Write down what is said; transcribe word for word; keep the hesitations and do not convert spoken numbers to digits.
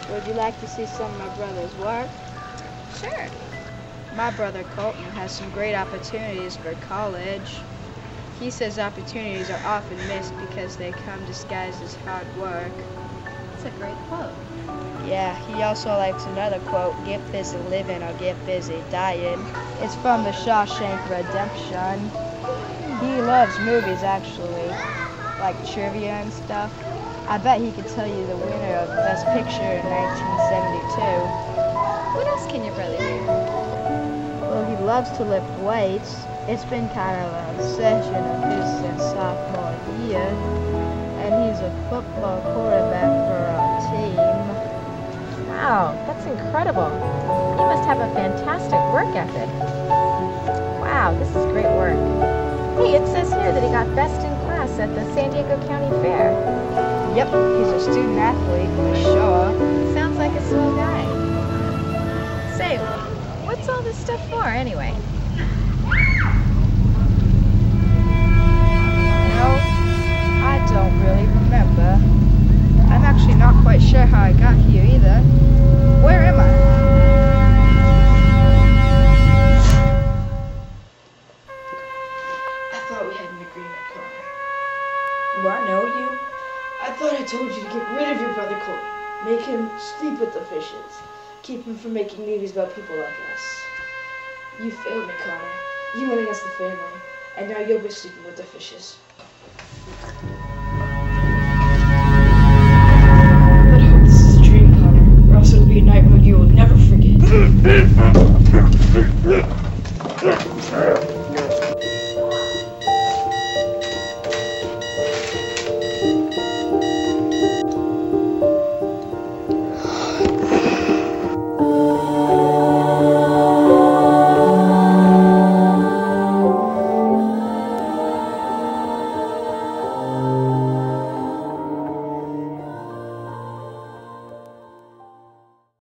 Would you like to see some of my brother's work? Sure. My brother Colton has some great opportunities for college. He says opportunities are often missed because they come disguised as hard work. That's a great quote. Yeah, he also likes another quote, get busy living or get busy dying. It's from the Shawshank Redemption. He loves movies, actually, like trivia and stuff. I bet he could tell you the winner of Best Picture in nineteen seventy-two. What else can your brother do? Well, he loves to lift weights. It's been kind of an obsession of his since sophomore year. And he's a football quarterback for our team. Wow, that's incredible. He must have a fantastic work ethic. Wow, this is great work. Hey, it says here that he got best in class at the San Diego County Fair. Yep, he's a student athlete for sure. Sounds like a swell guy. Say, what's all this stuff for anyway? No, I don't really remember. I'm actually not quite sure how I got here either. Where am I? I thought we had an agreement, Connor. Do I know you? I thought I told you to get rid of your brother Colton. Make him sleep with the fishes. Keep him from making movies about people like us. You failed me, Connor. You went against the family, and now you'll be sleeping with the fishes.